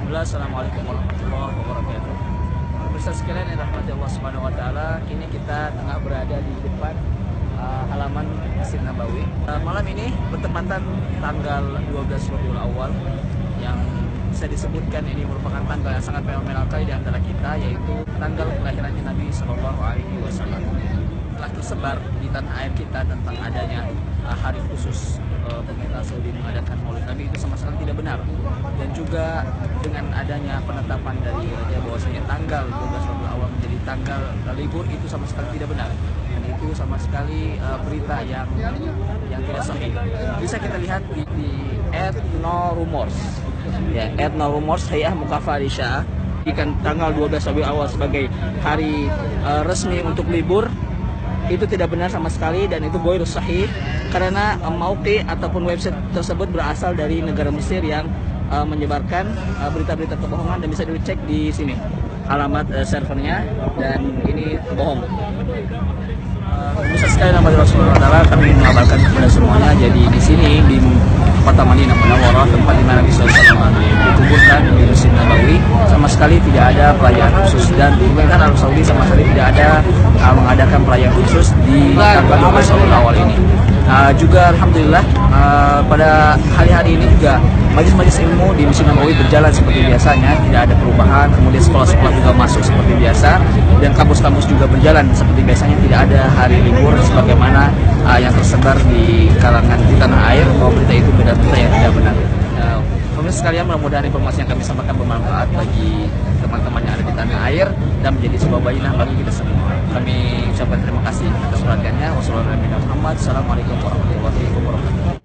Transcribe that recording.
Bismillah, Assalamualaikum warahmatullahi wabarakatuh. Pemirsa sekalian yang dirahmati Allah Subhanahu wa taala, kini kita tengah berada di depan halaman Masjid Nabawi. Malam ini bertepatan tanggal 12 Rabiul Awal yang bisa disebutkan ini merupakan tanggal yang sangat fenomenal kali di antara kita, yaitu tanggal kelahirannya Nabi Shallallahu Alaihi Wasallam. Telah tersebar di tanah air kita tentang adanya hari khusus pemerintah Saudi mengadakan Maulid Nabi, itu sama sekali tidak benar. Dan juga dengan adanya penetapan dari raja bahwasanya tanggal 12 Rabiul Awal menjadi tanggal libur, itu sama sekali tidak benar. Dan itu sama sekali berita yang tidak sahih. Bisa kita lihat di @no-rumors, ya, @no-rumors Hay'ah Mukafarisha jadikan tanggal 12 Rabiul Awal sebagai hari resmi untuk libur. Itu tidak benar sama sekali dan itu ghairu sahih, karena mauqi ataupun website tersebut berasal dari negara Mesir yang menyebarkan berita-berita kebohongan, dan bisa dicek di sini alamat servernya, dan ini bohong. Bisa sekali nama Rasulullah Taala kami mengabarkan kepada semuanya. Jadi di sini di kota Madinah Munawwarah, tempat di mana Nabi SAW dikuburkan di Masjid Nabawi, sama sekali tidak ada perayaan khusus, dan pemerintah Arab Saudi sama sekali tidak ada mengadakan perayaan khusus di tanggal 12 Rabiul Awal ini. Juga alhamdulillah pada hari-hari ini juga majelis-majelis ilmu di Masjid Nabawi berjalan seperti biasanya, tidak ada perubahan. Kemudian sekolah-sekolah juga masuk seperti biasa, dan kampus-kampus juga berjalan seperti biasanya, tidak ada hari libur sebagaimana yang tersebar di kalangan di tanah air, bahwa berita itu berita yang tidak benar. Pemirsa sekalian, mudah-mudahan informasi yang kami sampaikan bermanfaat bagi teman-teman yang ada di tanah air dan menjadi sebuah bayyinah bagi kita semua. Kami ucapkan terima kasih atas perhatiannya. Wassalamualaikum warahmatullahi wabarakatuh.